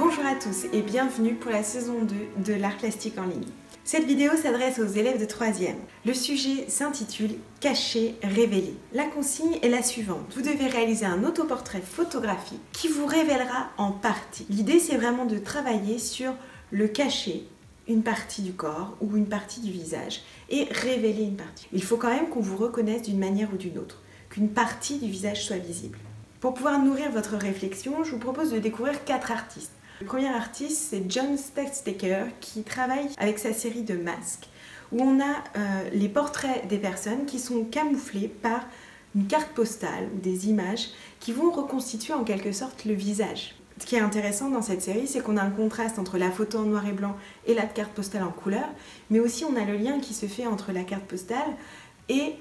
Bonjour à tous et bienvenue pour la saison 2 de l'art plastique en ligne. Cette vidéo s'adresse aux élèves de 3e. Le sujet s'intitule « Cacher, révéler ». La consigne est la suivante. Vous devez réaliser un autoportrait photographique qui vous révélera en partie. L'idée, c'est vraiment de travailler sur le cacher, une partie du corps ou une partie du visage, et révéler une partie. Il faut quand même qu'on vous reconnaisse d'une manière ou d'une autre, qu'une partie du visage soit visible. Pour pouvoir nourrir votre réflexion, je vous propose de découvrir 4 artistes. Le premier artiste, c'est John Stextaker, qui travaille avec sa série de masques, où on a les portraits des personnes qui sont camouflés par une carte postale ou des images qui vont reconstituer en quelque sorte le visage. Ce qui est intéressant dans cette série, c'est qu'on a un contraste entre la photo en noir et blanc et la carte postale en couleur, mais aussi on a le lien qui se fait entre la carte postale et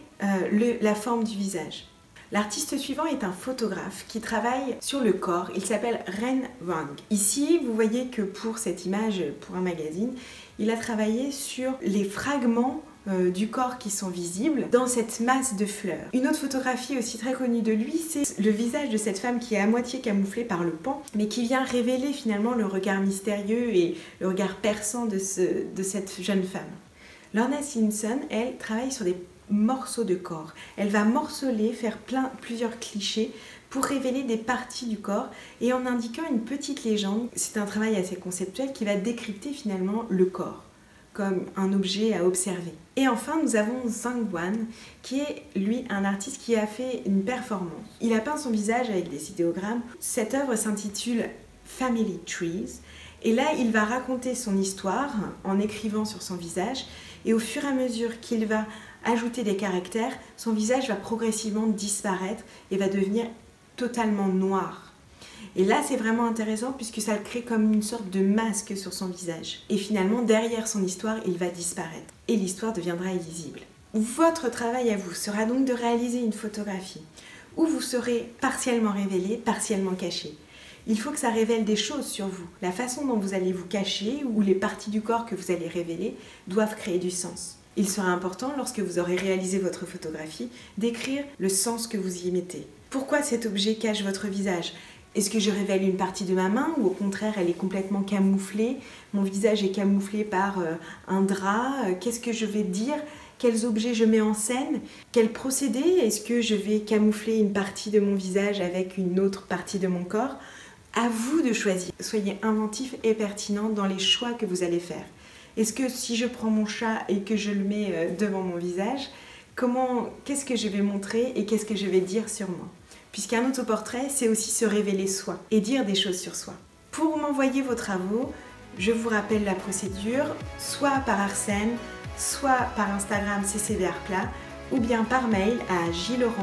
la forme du visage. L'artiste suivant est un photographe qui travaille sur le corps, il s'appelle Ren Wang. Ici, vous voyez que pour cette image, pour un magazine, il a travaillé sur les fragments du corps qui sont visibles dans cette masse de fleurs. Une autre photographie aussi très connue de lui, c'est le visage de cette femme qui est à moitié camouflée par le pan, mais qui vient révéler finalement le regard mystérieux et le regard perçant de cette jeune femme. Lorna Simpson, elle, travaille sur des morceaux de corps. Elle va morceler, faire plusieurs clichés pour révéler des parties du corps et en indiquant une petite légende. C'est un travail assez conceptuel qui va décrypter finalement le corps comme un objet à observer. Et enfin, nous avons Zhang Guan, qui est, lui, un artiste qui a fait une performance. Il a peint son visage avec des idéogrammes. Cette œuvre s'intitule Family Trees. Et là, il va raconter son histoire en écrivant sur son visage. Et au fur et à mesure qu'il va ajouter des caractères, son visage va progressivement disparaître et va devenir totalement noir. Et là, c'est vraiment intéressant puisque ça le crée comme une sorte de masque sur son visage. Et finalement, derrière son histoire, il va disparaître. Et l'histoire deviendra illisible. Votre travail à vous sera donc de réaliser une photographie où vous serez partiellement révélé, partiellement caché. Il faut que ça révèle des choses sur vous. La façon dont vous allez vous cacher ou les parties du corps que vous allez révéler doivent créer du sens. Il sera important, lorsque vous aurez réalisé votre photographie, d'écrire le sens que vous y mettez. Pourquoi cet objet cache votre visage ? Est-ce que je révèle une partie de ma main ou au contraire elle est complètement camouflée? Mon visage est camouflé par un drap. Qu'est-ce que je vais dire? Quels objets je mets en scène? Quel procédé? Est-ce que je vais camoufler une partie de mon visage avec une autre partie de mon corps? À vous de choisir. Soyez inventif et pertinent dans les choix que vous allez faire. Est-ce que si je prends mon chat et que je le mets devant mon visage, qu'est-ce que je vais montrer et qu'est-ce que je vais dire sur moi? Puisqu'un autoportrait, c'est aussi se révéler soi et dire des choses sur soi. Pour m'envoyer vos travaux, je vous rappelle la procédure, soit par Arsène, soit par Instagram ccbartplat, ou bien par mail à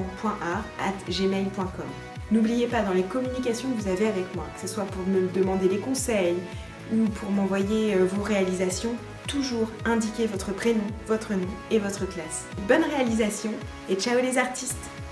jlaurent.art@gmail.com. N'oubliez pas, dans les communications que vous avez avec moi, que ce soit pour me demander des conseils ou pour m'envoyer vos réalisations, toujours indiquez votre prénom, votre nom et votre classe. Bonne réalisation et ciao les artistes!